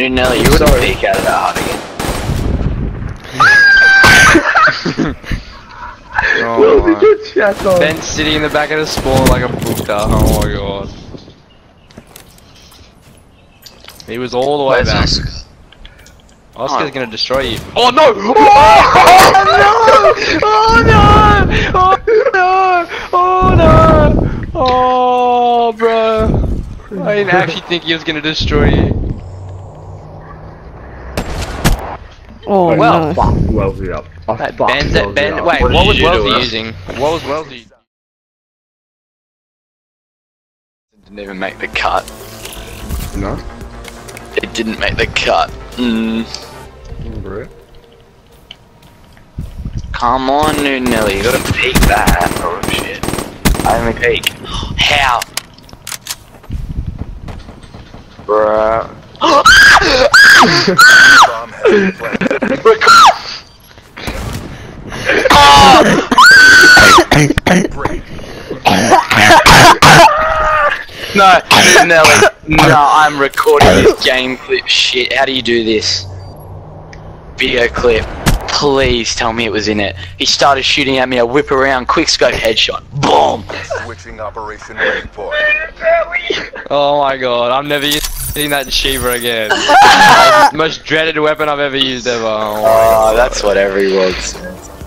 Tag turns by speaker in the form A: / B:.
A: new Nelly, you wouldn't peek out of that hut again.
B: Oh, Ben's sitting in the back of the spawn like a bookta. Oh my god. He was all the way back.
A: Oscar?
B: Oscar's gonna destroy you.
A: Oh no!
B: Oh no! Oh no! Oh no! Oh bro! I didn't actually think he was gonna destroy you.
C: Oh
B: well,
C: no.
D: Wellesley up.
B: Ben, wait, what was Wellesley using? What was Wellesley using?
A: Didn't even make the cut.
D: No?
A: It didn't make the cut.
D: Bro.
A: Come on, new Nelly, you gotta peek that. Oh shit. I only peek. How? Bruh. No, Nelly, no, I'm recording this game clip shit. How do you do this? Video clip. Please tell me it was in it. He started shooting at me, I whip around, quick scope headshot. Boom!
E: Switching operation waiting for.
B: Oh my god, I'm never using that Shiva again. Most dreaded weapon I've ever used ever. Oh,
A: that's what everyone says.